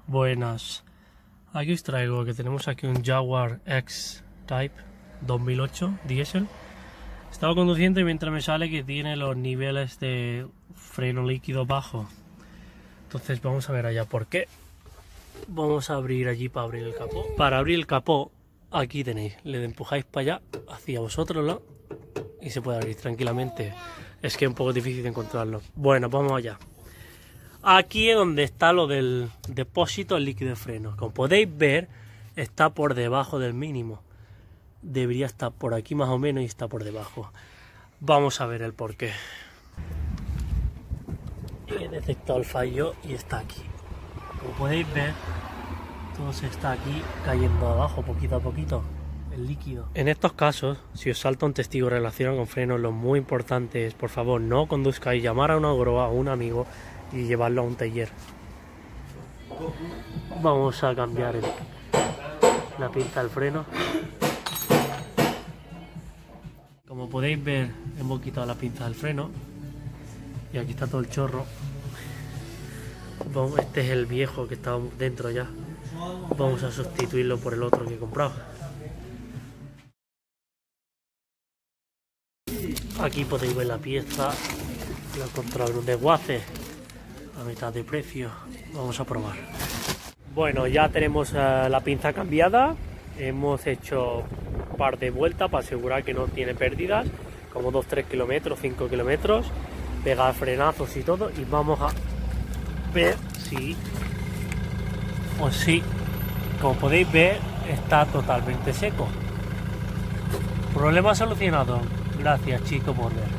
Buenas, aquí os traigo que tenemos aquí un Jaguar X-Type 2008 diésel. Estaba conduciendo y mientras me sale que tiene los niveles de freno líquido bajo. Entonces vamos a ver allá por qué. Vamos a abrir allí para abrir el capó. Para abrir el capó, aquí tenéis, le empujáis para allá, hacia vosotros, ¿no? Y se puede abrir tranquilamente. Es que es un poco difícil de encontrarlo. Bueno, vamos allá. Aquí es donde está lo del depósito del líquido de freno. Como podéis ver, está por debajo del mínimo. Debería estar por aquí más o menos y está por debajo. Vamos a ver el porqué. He detectado el fallo y está aquí. Como podéis ver, todo se está aquí cayendo abajo poquito a poquito. El líquido. En estos casos, si os salta un testigo relacionado con frenos, lo muy importante es, por favor, no conduzcáis, llamar a una grúa o un amigo y llevarlo a un taller. Vamos a cambiar la pinza del freno. Como podéis ver, hemos quitado la pinza del freno y aquí está todo el chorro. Este es el viejo que estaba dentro ya. Vamos a sustituirlo por el otro que he comprado. Aquí podéis ver la pieza, la he encontrado en un desguace a mitad de precio. Vamos a probar. Bueno, ya tenemos la pinza cambiada. Hemos hecho un par de vueltas para asegurar que no tiene pérdidas, como 2-3 kilómetros, 5 kilómetros, pegar frenazos y todo, y vamos a ver si o sí. Como podéis ver, está totalmente seco. Problema solucionado. Gracias, chico, por ver.